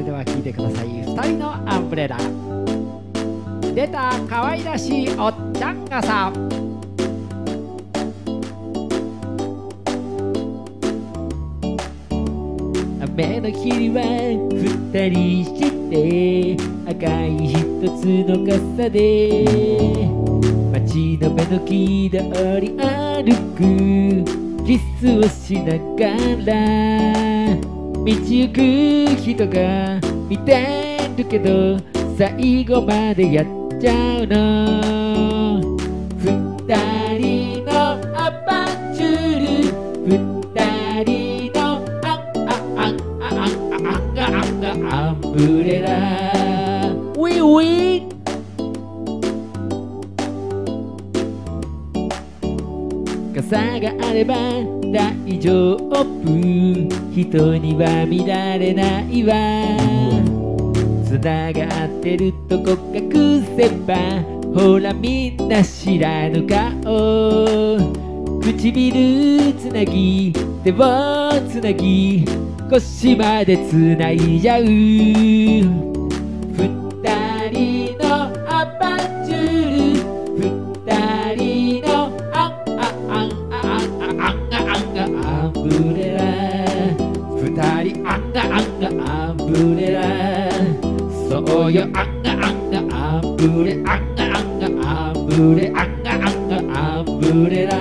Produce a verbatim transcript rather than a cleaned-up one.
では聞いてください。ふたりのアンブレラ。出た可愛らしいおっちゃんがさ、雨の日には二人して赤い一つの傘で街の目の木通り歩くキスをしながら道行く人が見てるけど最後までやっちゃうの二人のアバンチュール二人のアンアンアンアンアンガアンガアンブレラウィウィ傘があれば大丈夫人には見られないわつながってるとこ隠せばほらみんな知らぬ顔唇つなぎ手をつなぎ腰までつないじゃう二人のアバンチュール二人のアンアンアンアンアンガアンガアンブレラ二人アンガアンガアンブレラそうよアンガアンガアンブレアンガアンガアンブレアンガアンガアンブレラ